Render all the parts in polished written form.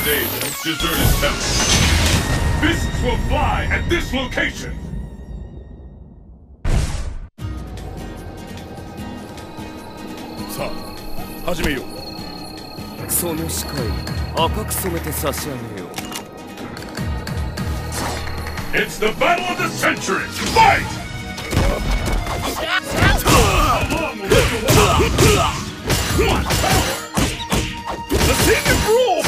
stage in this deserted temple. Fists will fly at this location. さあ、始めよう。その視界、赤く染めて差し上げよう。It's the battle of the century! Fight! How long will this go on? What power! The thing is rule!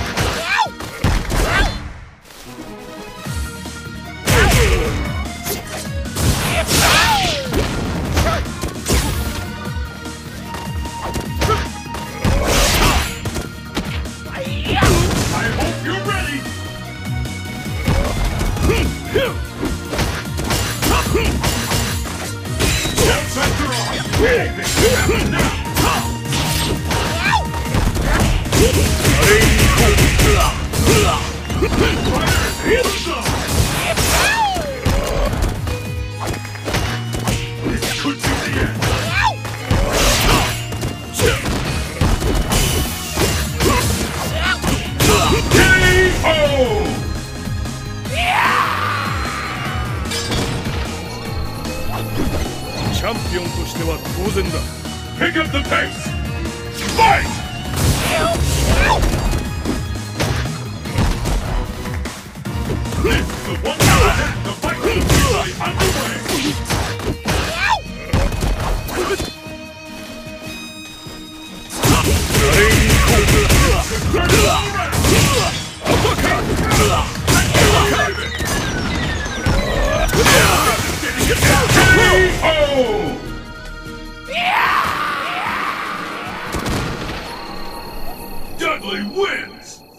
Pick up the pace! Fight! This is the one time the fight is officially underway! Dudley wins!